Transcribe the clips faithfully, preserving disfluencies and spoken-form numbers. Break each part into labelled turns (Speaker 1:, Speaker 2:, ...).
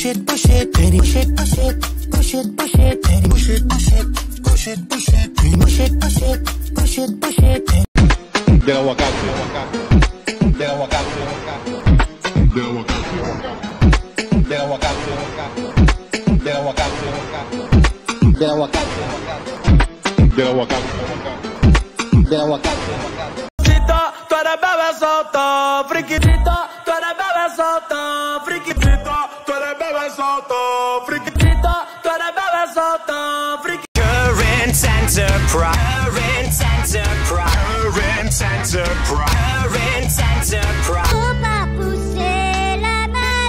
Speaker 1: it, push it, baby, push it, push it, push it, push it, baby, push it, push it, push it, push it, baby, push it, push it, push it, push it, baby.
Speaker 2: Del aguacate, del aguacate, del aguacate, del aguacate, del aguacate, del aguacate, del aguacate, del aguacate.
Speaker 3: Tú eres bebé soto, friquitito, tú eres bebé soto, friquitito, tú eres bebé soto, friquitito, tú eres bebé soto, friquitito.
Speaker 4: Current Enterprise, Current Enterprise, Current Enterprise, Current Enterprise.
Speaker 5: Opa poussez la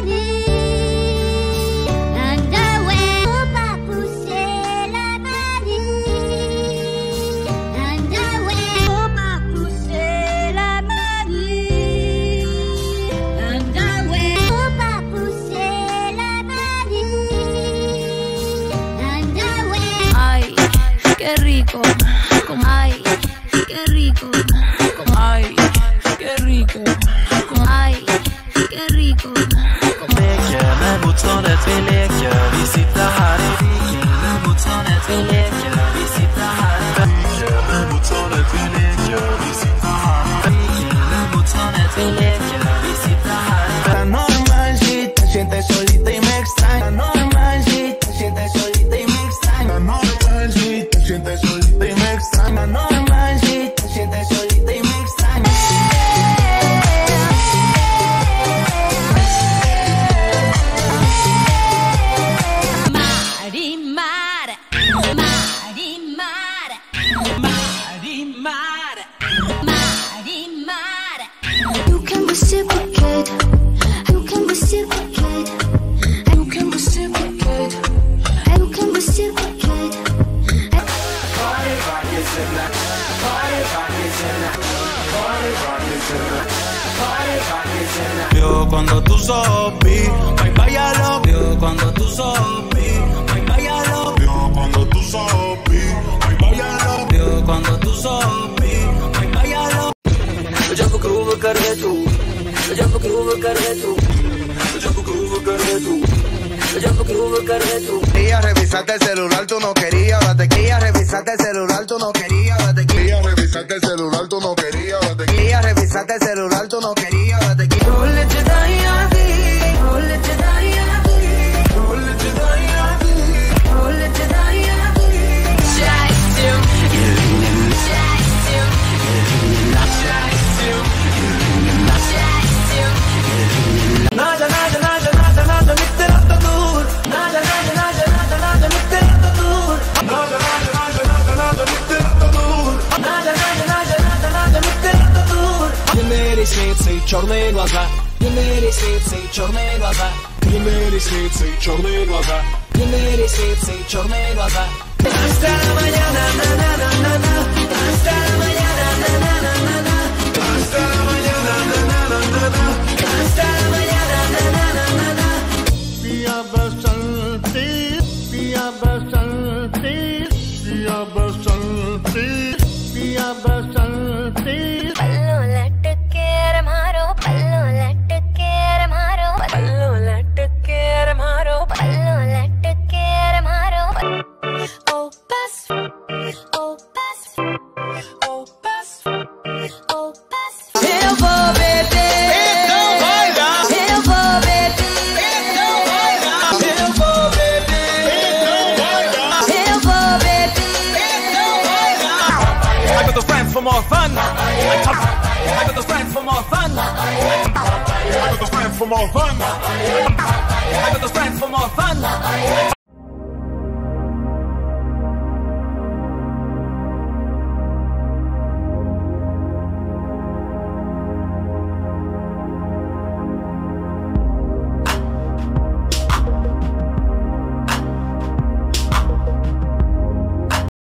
Speaker 5: manie, underwear. Opa poussez la manie, underwear. Opa poussez la manie, underwear. Opa poussez la manie, underwear.
Speaker 6: Ay, qué rico, como ay, qué rico, como ay, qué rico, como ay, qué rico.
Speaker 7: Med motståndet vi leker, vi sitter här i viken. Med motståndet vi leker, vi sitter här i viken. Med motståndet vi leker, vi sitter här i viken. Med motståndet vi leker, vi sitter här i viken.
Speaker 1: Normal shit, te sientes solita y me extraña. Normal shit, te sientes solita y me extraña. Normal shit, te sientes solita y me extraña. Normal shit, te sientes solita y me extraña.
Speaker 6: Marimar, Marimar, Marimar, Marimar.
Speaker 5: You can reciprocate, you can reciprocate, you can reciprocate, you can reciprocate.
Speaker 3: Vio cuando tú sopí, ay váyalo. Vio cuando tú sopí, ay váyalo. Vio cuando tú sopí, ay váyalo. Vio cuando tú sopí, ay váyalo.
Speaker 7: जब ग्रूव कर दे तू, जब ग्रूव कर दे तू, जब ग्रूव कर दे तू, जब ग्रूव कर दे तू.
Speaker 1: Quería revisarte el celular, tú no querías, ahora te quería revisarte el celular, tú no querías, ahora te quería revisarte el celular, tú no querías, ahora te quería revisarte el celular, tú no querías, ahora te quería.
Speaker 7: भूल जुदाइयां दी, भूल जुदाइयां दी, भूल जुदाइयां दी, भूल जुदाइयां दी.
Speaker 6: Just you, just you, just you, just you.
Speaker 3: ना जा ना जा ना जा ना जा ना जा मित्रा तो दूर. ना जा ना जा ना जा ना जा ना जा मित्रा तो दूर. ना जा ना जा ना जा ना जा ना जा मित्रा तो दूर. ना जा ना जा ना जा ना जा ना जा मित्रा то दूर.
Speaker 7: Не ресницы, черные глаза. Не ресницы, черные глаза. Не ресницы, черные глаза. Не ресницы, черные глаза.
Speaker 3: Hasta la mañana, na na na na na. Hasta la mañana, na na na na na. Hasta la mañana, na na na na na. Hasta la mañana, na na na na na. Piya basanti, piya basanti, piya basanti, piya basanti.
Speaker 5: पल्लू लटके रे मारो, पल्लू लटके रे मारो,
Speaker 6: Palo लटके रे मारो,
Speaker 5: पल्लू लटके रे मारो.
Speaker 6: oh pass, oh pass, oh pass,
Speaker 5: Oh, pass.
Speaker 6: eu vou beber,
Speaker 3: Então vai dar.
Speaker 6: eu vou beber,
Speaker 3: Então vai dar. Eu vou beber. Então vai dar.
Speaker 6: eu vou beber.
Speaker 3: Então vai dar. I got the friends for more fun. I got the friends for more fun. I got the friends for more fun. I got the friends for more fun.